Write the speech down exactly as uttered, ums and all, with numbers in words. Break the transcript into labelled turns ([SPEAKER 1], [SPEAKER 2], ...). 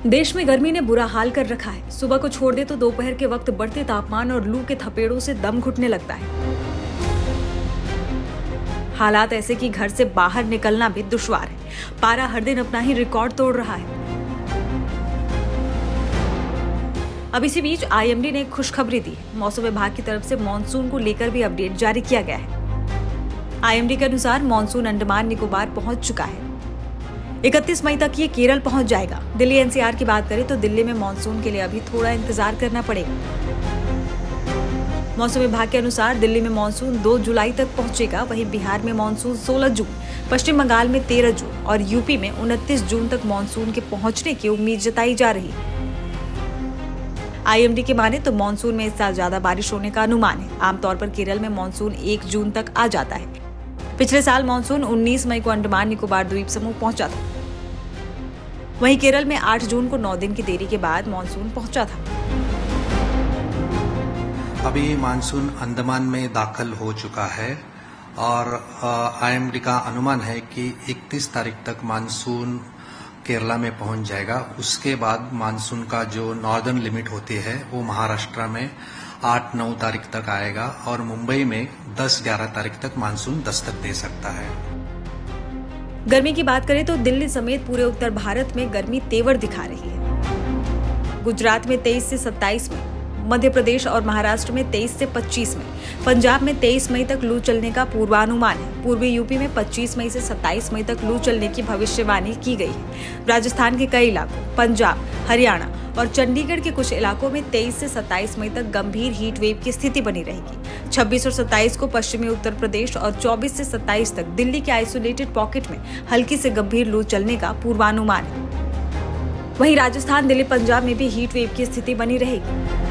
[SPEAKER 1] देश में गर्मी ने बुरा हाल कर रखा है। सुबह को छोड़ दे तो दोपहर के वक्त बढ़ते तापमान और लू के थपेड़ों से दम घुटने लगता है। हालात ऐसे कि घर से बाहर निकलना भी दुश्वार है। पारा हर दिन अपना ही रिकॉर्ड तोड़ रहा है। अब इसी बीच आईएमडी ने एक खुशखबरी दी है। मौसम विभाग की तरफ से मानसून को लेकर भी अपडेट जारी किया गया है। आईएमडी के अनुसार मानसून अंडमान निकोबार पहुंच चुका है। इकतीस मई तक ये केरल पहुंच जाएगा। दिल्ली एनसीआर की बात करें तो दिल्ली में मानसून के लिए अभी थोड़ा इंतजार करना पड़ेगा। मौसम विभाग के अनुसार दिल्ली में मानसून दो जुलाई तक पहुंचेगा। वहीं बिहार में मानसून सोलह जून, पश्चिम बंगाल में तेरह जून और यूपी में उनतीस जून तक मानसून के पहुंचने की उम्मीद जताई जा रही है। आईएमडी के माने तो मानसून में इस साल ज्यादा बारिश होने का अनुमान है। आमतौर पर केरल में मानसून एक जून तक आ जाता है। पिछले साल मानसून उन्नीस मई को अंडमान निकोबार द्वीप समूह पहुंचा था। वहीं केरल में आठ जून को नौ दिन की देरी के बाद मानसून पहुंचा था।
[SPEAKER 2] अभी मानसून अंडमान में दाखिल हो चुका है और आईएमडी का अनुमान है कि इकतीस तारीख तक मानसून केरला में पहुंच जाएगा। उसके बाद मानसून का जो नॉर्दर्न लिमिट होती है वो महाराष्ट्र में आठ नौ तारीख तक आएगा और मुंबई में दस ग्यारह तारीख तक मानसून दस्तक दे सकता है।
[SPEAKER 1] गर्मी की बात करें तो दिल्ली समेत पूरे उत्तर भारत में गर्मी तेवर दिखा रही है। गुजरात में तेईस से सत्ताईस में, मध्य प्रदेश और महाराष्ट्र में तेईस से पच्चीस में, पंजाब में तेईस मई तक लू चलने का पूर्वानुमान है। पूर्वी यूपी में पच्चीस मई से सत्ताईस मई तक लू चलने की भविष्यवाणी की गई है। राजस्थान के कई इलाकों, पंजाब, हरियाणा और चंडीगढ़ के कुछ इलाकों में तेईस से सत्ताईस मई तक गंभीर हीट वेव की स्थिति बनी रहेगी। छब्बीस और सत्ताईस को पश्चिमी उत्तर प्रदेश और चौबीस से सत्ताईस तक दिल्ली के आइसोलेटेड पॉकेट में हल्की से गंभीर लू चलने का पूर्वानुमान है। वहीं राजस्थान, दिल्ली, पंजाब में भी हीट वेव की स्थिति बनी रहेगी।